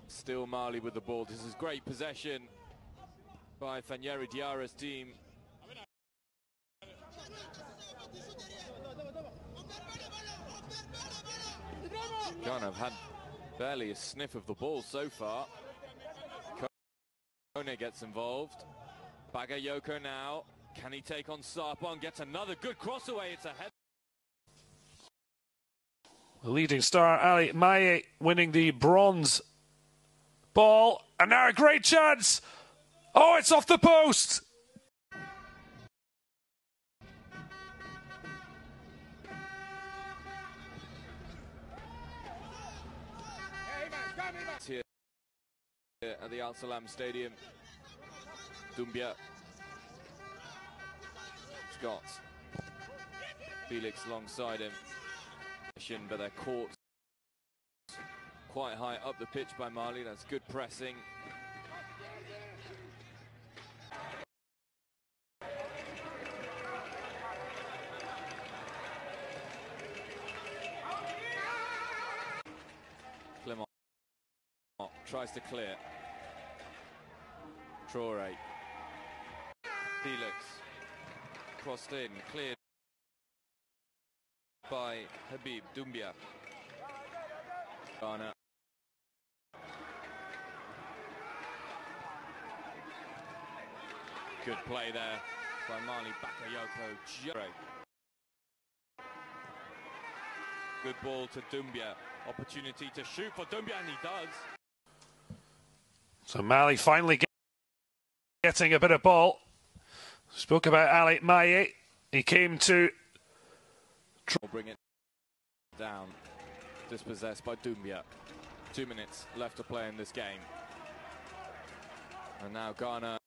Still Mali with the ball. This is great possession by Fanyeri Diarra's team. Ghana have had barely a sniff of the ball so far. Kone gets involved. Bagayoko now. Can he take on Sarpong? Gets another good cross away. It's a head. The leading star, Ali Maye, winning the bronze ball. And now a great chance. Oh, it's off the post. Here at the Al Salam Stadium. Doumbia. Scott. Felix alongside him. But they're caught quite high up the pitch by Mali. That's good pressing. Clement tries to clear. Traore. Felix crossed in, cleared by Habib Doumbia. Ghana. Good play there by Mali Bakayoko. Good ball to Doumbia. Opportunity to shoot for Doumbia, and he does. So Mali finally getting a bit of ball. Spoke about Ali Maye. He came to bring it down. Dispossessed by Doumbia. 2 minutes left to play in this game. And now Ghana